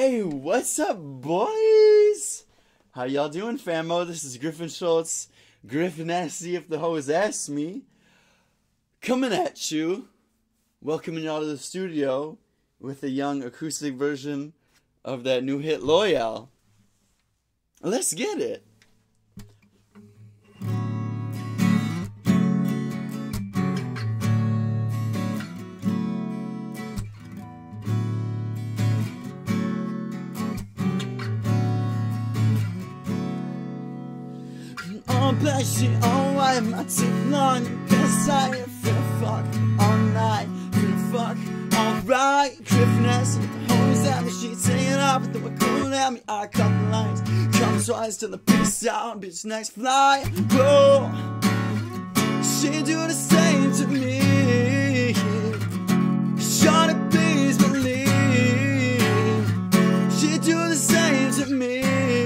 Hey, what's up, boys? How y'all doing, famo? This is Griffin Schultz, Griffin Nasty if the hoes ask me, coming at you, welcoming y'all to the studio with a young acoustic version of that new hit, Oyal. Let's get it. All blushing, all white, my teeth long and pissed. I feel fuck all night, feel fuck alright. Griffin ass with the homies at me, she taking off, but they were cool at me. I cut the lines, come twice till the peace out, bitch next fly. Whoa, she do the same to me. Shawty, please believe, she do the same to me.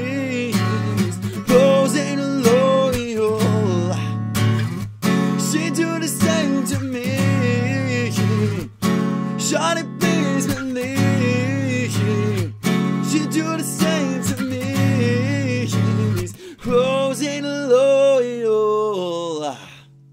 Rose ain't loyal, she do the same to me. Shawty, please believe, she do the same to me. Rose ain't loyal.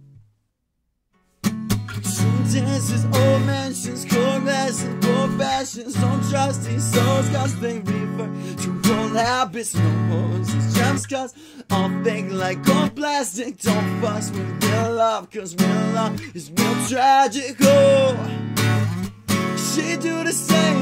Some dances, old mansions, cold glasses, both fashions. Don't trust these souls, cause they revert to old habits. No roses, gems, cause all fake like gold plastic. Don't fuss with real love, cause real love is real tragic. Oh, she do the same